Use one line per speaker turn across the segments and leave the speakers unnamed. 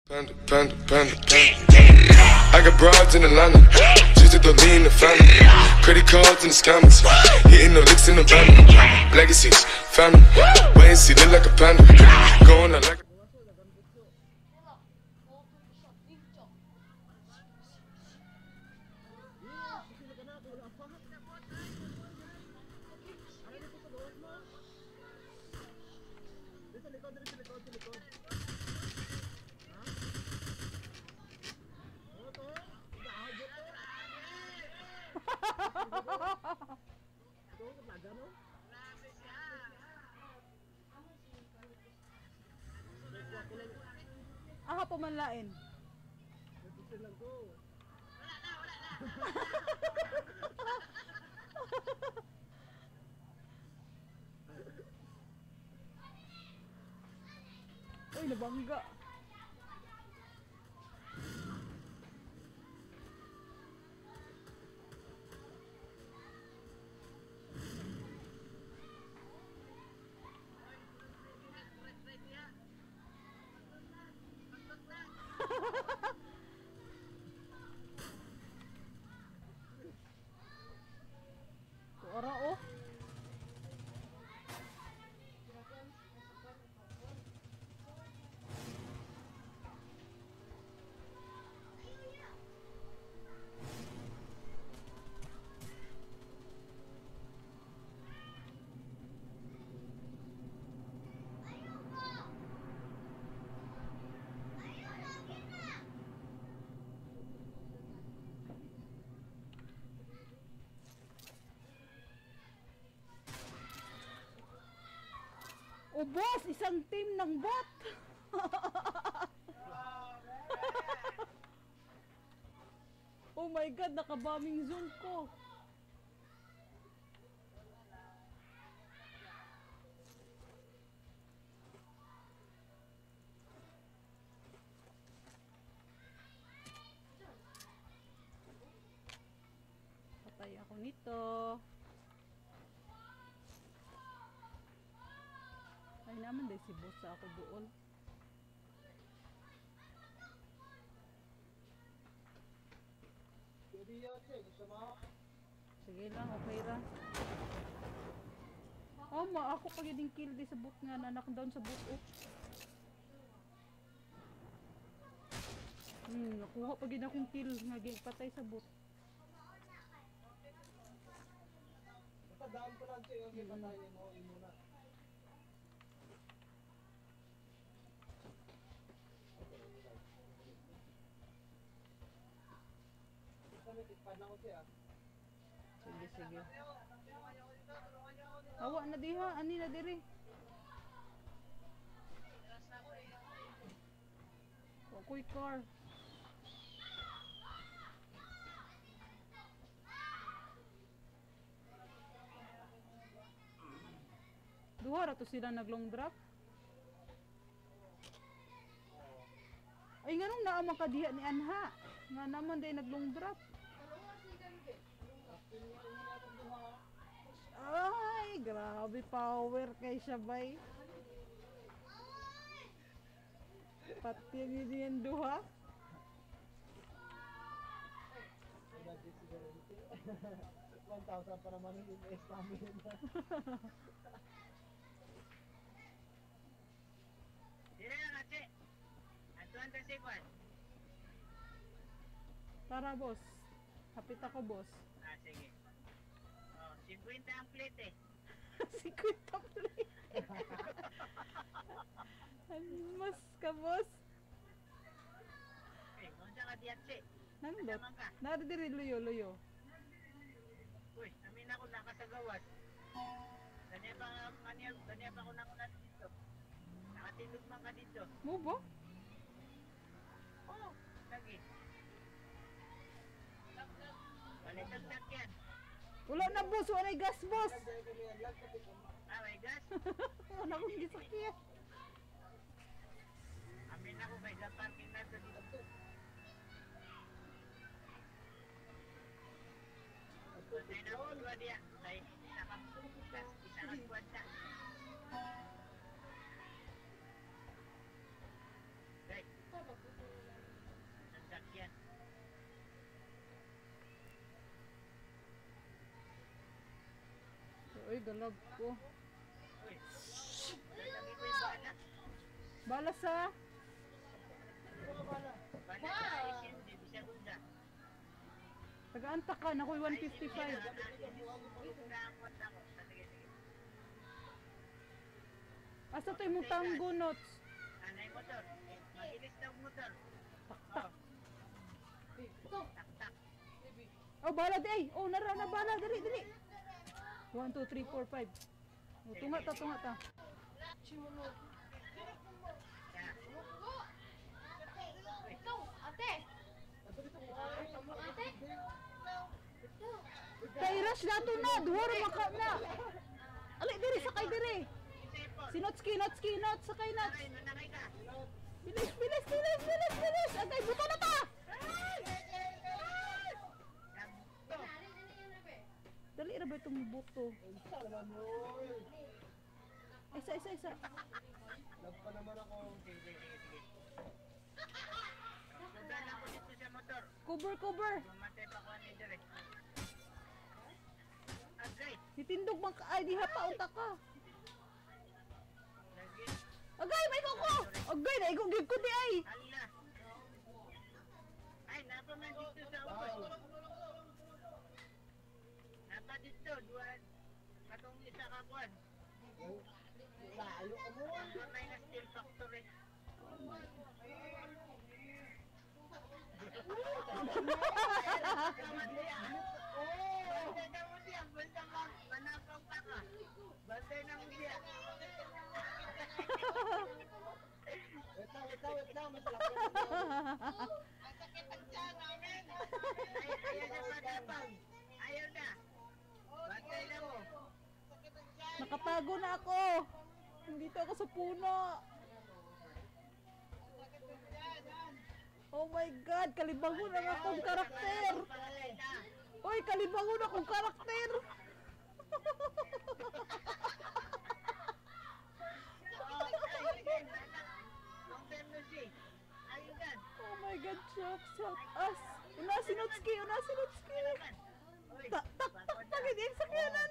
Panda, panda, panda, panda. I got broads in Atlanta, just to throw me in the family. Credit cards and the scammers, hitting the licks in the van. Legacies, family, wait and see, look like a panda. Going out like a...
Aha, pumanlain. Uy, nabangga. Ora oh. Oh boss, isang team ng bot. Oh my god, naka-bombing zone ko. Patay ako nito. Ay naman dahil si boss sa ako doon. Sige lang, okay ra. Oh, ako pagiging kill di sa boot nga, nanak down sa boot. Oh. Nakuha pagiging akong kill nga patay sa boot.
Down ko lang siya yung patayin mo muna.
Sige, sige. Awa na diha, ani na diri. Ako'y car. Duha ra to sila naglong drop. Ay nganong naa man kadiha ni Anha. Nga naman day naglong drop. Ay, grabe power kay Shabay. Pati yung duha.
1,000 pa naman yung invest namin.
Dire na kasi. Antuan ta sequan.
Tara boss. Hapit ako boss.
Ah, sige. Oh, 50 ang plate eh.
50 plate. Mas ka boss.
Eh, kung saan ka diatse?
Nandot. Naridiri luyo.
Uy, amin ako nakasagawat. Ganyan pa ako nakunan dito. Nakatindog man ka dito.
Mo ba?
Oo, lagi. Balitagdag yan.
Wala na boss, wala gas boss.
Ah, may gas?
Wala akong gisakyan.
Amin ako kay sa parking na dito. Patay na ako dua dia. Kay isa ka kwanta. Right.
dalag ko.
Uy. Lagi ko yung bala.
Bala sa...
Bala sa isin, di bisa gunda.
Taga-anta ka, nakoy 155. Asa to yung tanggo notes?
Anay motor. Magilis na motor.
Tak-tak.
Tak-tak.
Oh, bala di ay. Oh, nara na bala. Dali, dali. 1, 2, 3, 4, 5. Oh, tunga ta, tunga ta.
Ikaw, ate! Ate!
Kay rush nato na. Duwar maka na. Ali, diri, sakay diri. Sinotski, notski, not. Sakay not.
Nanakay ka.
Bilis, bilis, bilis, bilis, bilis. Agay, buto na ta. Dali ra ba itong buto? Isa, isa, isa.
Nagpa naman ako.
Sige. Sudan ako dito sa motor.
Cover, cover.
Bumatay pa ko ni dire. Agay.
Nitindog bang ay diha pa unta ka.
Lagi.
Agay, may koko. Agay, na igugib ko di ay.
Hala. Ay, napa man dito sa ubos. Napa dito, duwan. Katong isa kakuan.
Layo ka mo.
Ang may na steel factory. Bantay na mo siya, basta manakaw pa ka. Bantay na mo siya.
Wait lang, masalak yan.
Ang sakit ang tiyan namin. Ayaw na matapang. Ayaw na. Bantay na mo.
Nakatago na ako. Nandito ako sa puno. Oh my God, kalibangon ang akong karakter.
Palalay na.
Uy, kalibangon akong karakter. Oh my God, shucks, us. Una sinutski, una sinutski. Tak, tak, tak, tak, hindi yung sakyanan.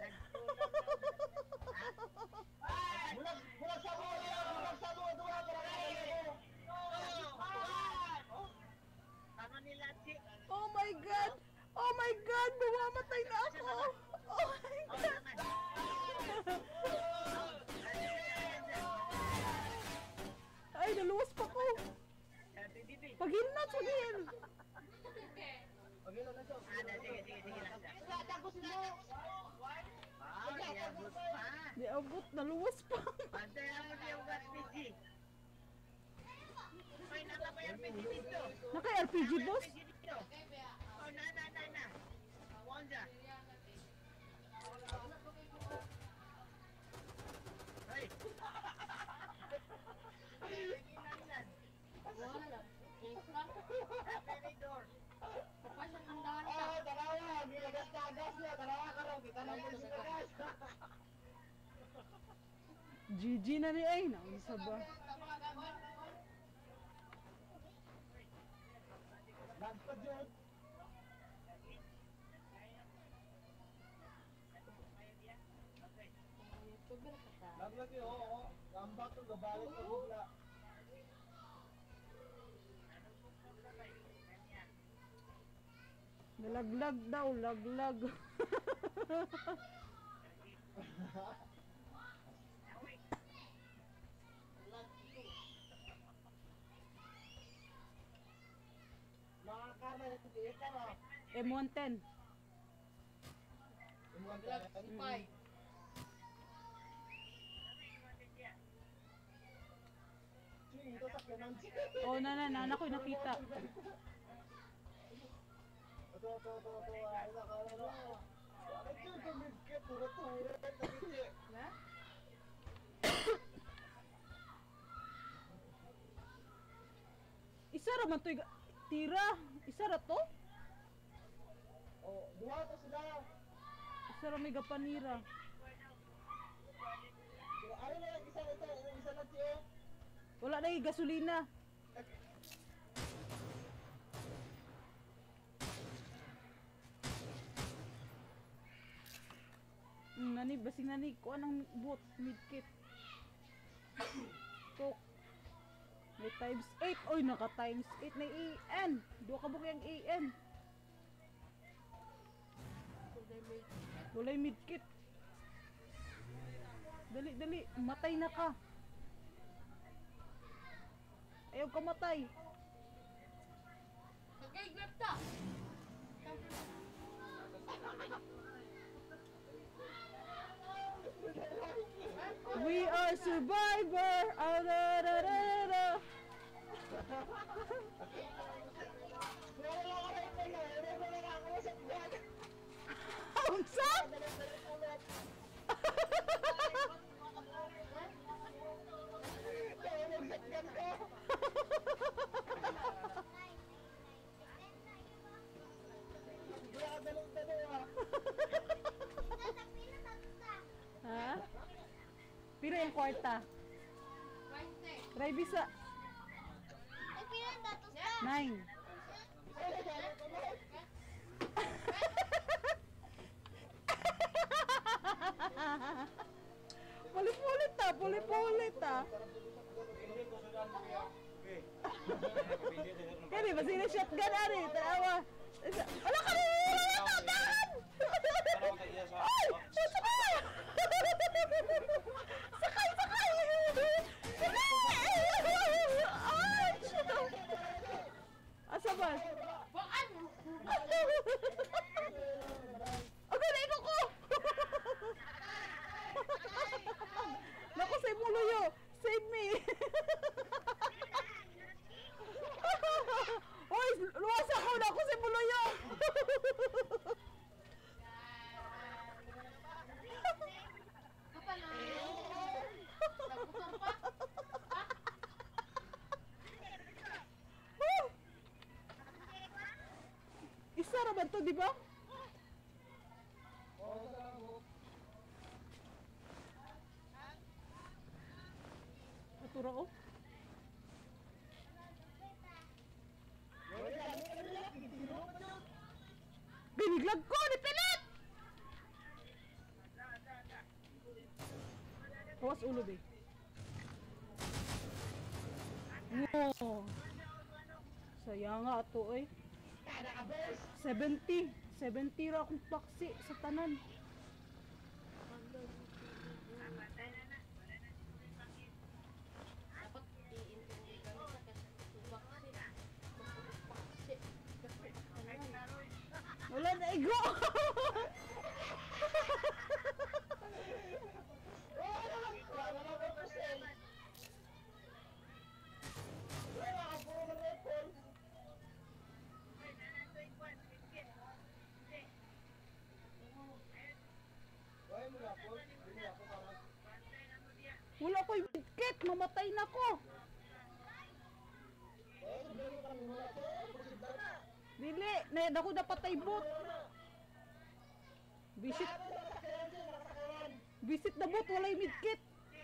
Bulag sa mo, duwa, para
Oh my God! Oh my God! Mamamatay na ako! Oh my God! Ay, naluwas pa ko! Pag-heal na, pag-heal!
Pag-ilo na siya.
Di abot, naluwas pa! Naka-RPG, boss?
Oh, na. Wanda. Hey.
Wala. Ekra.
Door.
Papasok ang dahan ka.
Oh, dalawa. Gilagas-lagas niya. Dalawa ka raw. Kita na mo sa gas.
GG na ni ay, naunsa ba?
Nagpad yun. Naglagi, oo. Gambak ko, gabalik ko bigla.
Nalaglag daw, laglag.
Mga kamay na tigiit ka na.
M110.
Sipay.
Ching, ito sa kyanan.
Oh, na ko'y nakita.
Ito. Ay, nakala na. Ito, tumigkit. Tura-tura. Tumigkit.
Isa ra man to'y tira. Isa ra to?
Oh, duha to sila.
Isa ra may gapanira.
Ano na lang isa na tiyo.
Wala na yung gasolina. Nani, basing nani, kuha ng boot, midkit. Tok. May times 8. Oy, naka times 8 na EN. Dua ka bukay ang EN. Walay midkit. Dali, dali. Matay na ka. Ayaw ka matay.
Nag-grab ta.
We are survivor. Ah, da, da, da, da. Unsa? Ha? Pira yung kwarta? Try bisa. 9. Pulit-pulit ta, pulit-pulit ta. Kani ba sila shotgun ari? Tawa. Wala ka rin! Tahan! Ay! Sakay! Sakay! Sakay! Ay! Asa ba?
Baan!
Aga na ikaw ko! Naku, save mo luyo! Save me! Uy! Luwas ako! Naku, save mo luyo!
Apa na? Nagpusong pa?
Isa ra ba to, di ba? Natura ko. Biniglag ko! Ni Pilit! Kawas ulo, be. No. Sayang nga ato, eh. 70. 70 ra akong paksi sa tanan.
Dapat i-interview kami sa kasi
Wala na igo. Wala ko'y bigkit, mamatay na ko. Dili, na ako napatay bot. Visit. Visit na bot, walay midkit.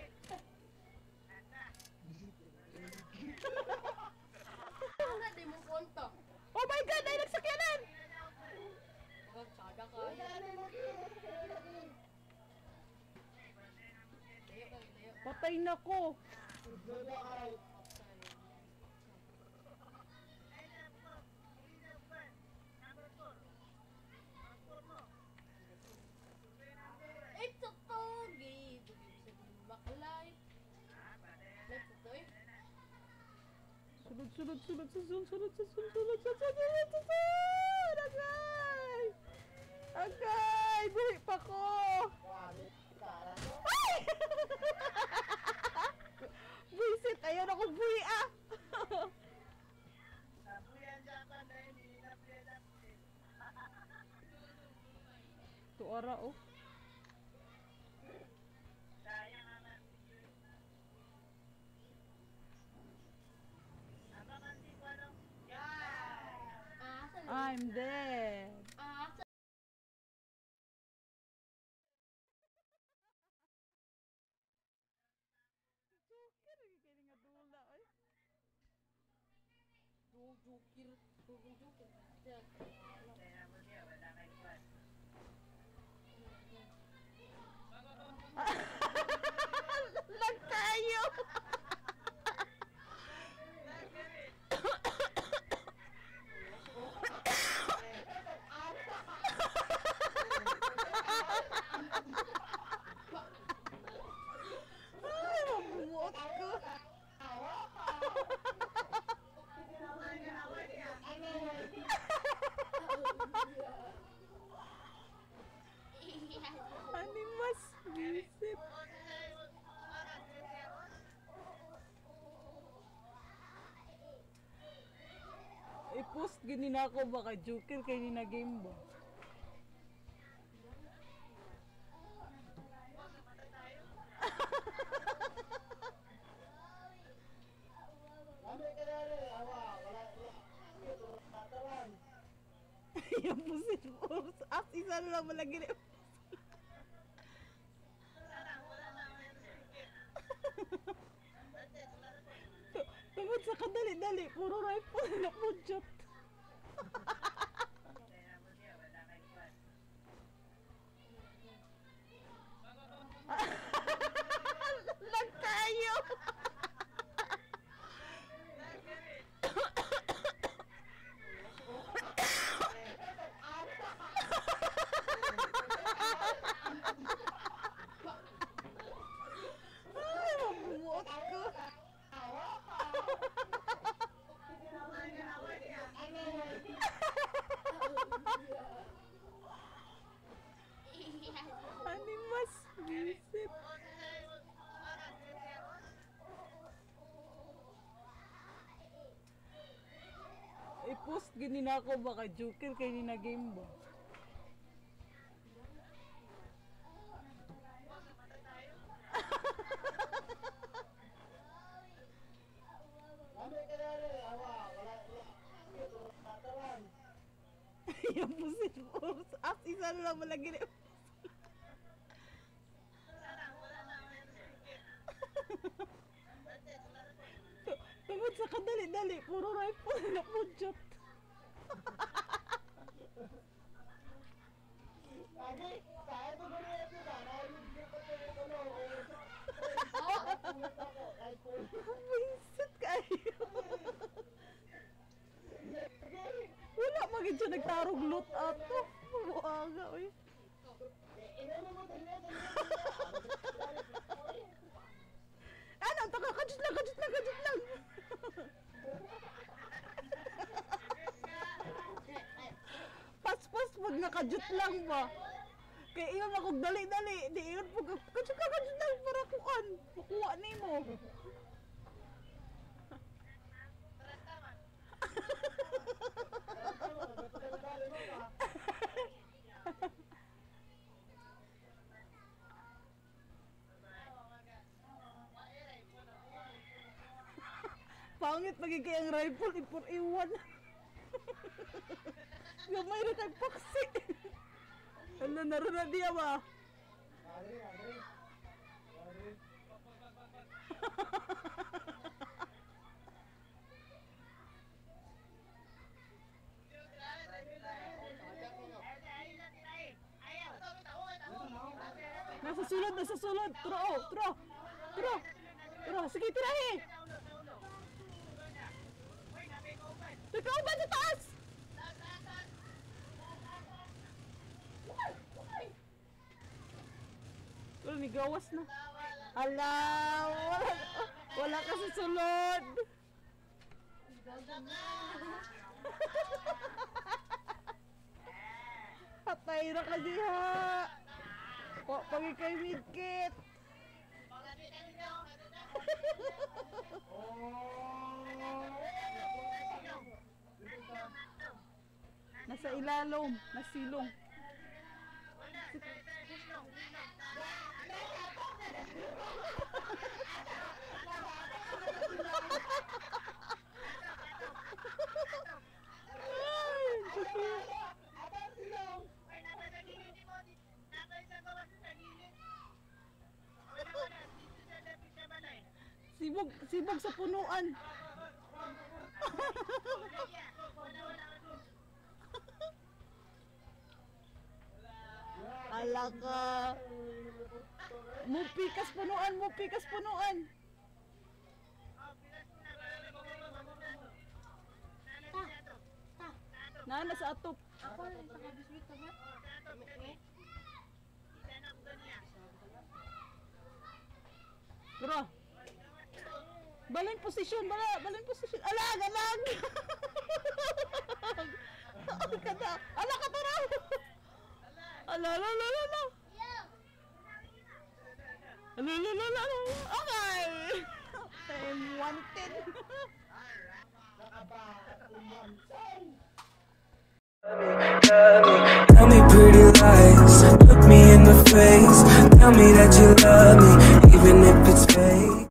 Wala, di mo konta.
Oh my god, ay nagsakyanan.
Magsada ka.
Patay na ko.
It's a togi. Baklay. Let's do it.
Sunod, sunod, sunod, sunod, sunod, sunod, sunod, sunod, sunod, sunod, agay! Agay! Buhi pa ko! Ay! Buisit! Ayaw na ko buhi ah! Tuara oh. I'm dead. I-post gini na ako baka joker kay ni na game ba.
Ano ka na rin? Wala. Tatawan.
Yung pusit force. As isa na lang malagi na. Tungod sa kadali-dali, puro rifle na po jot. Lag tayo. Ay, mabuot ko. Ani mas visit. I-post gini na ako baka joker kay ni na game ba.
Ano ka na rin? Wala. Tatawan.
Yung pusit force. As isa na lang malagi na. Tungod sa kadali-dali, puro rifle na po jot.
Lagi, kaya ko ba rin ito ba? Narinig ko ito yung
Visit kayo. Wala magin siya nagtarog loot ato. Buwaga, oy. Ano? Taka, kajut lang. Pas pag nakajut lang ba? Kaya iyon ako dali. Di iyon pag kajut lang para kuan. Makuha ni mo. Pangit magiging ang rifle, ipor iwan. Gamay rin kay paksi. Ano, naroon na diya ba? Nasa sulod. Tro. Sige, tirahi. Ikaw ba sa taas? Wala, may gawas na. Ala, wala ka sa sulod. Patay na ka diha. Pag ikay midkit. Nasa ilalom, nasilong. Sibog sa punuan. Ala ka. Mupikas punuan. Nana sa atop.
Ako lang sa kabiswit ka ba?
Bro. Balin posisyon. Ala, galag. Ala ka tara. Ala. Okay. I'm wanted.
Nakaba,
love me. Tell me pretty lies, look me in the face. Tell me that you love me, even if it's fake.